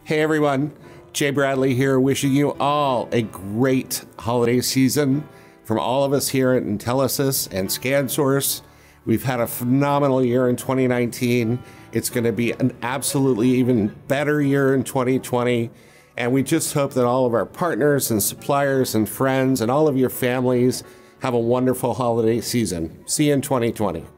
Hey everyone, Jay Bradley here, wishing you all a great holiday season. From all of us here at Intelisys and ScanSource, we've had a phenomenal year in 2019. It's going to be an absolutely even better year in 2020. And we just hope that all of our partners and suppliers and friends and all of your families have a wonderful holiday season. See you in 2020.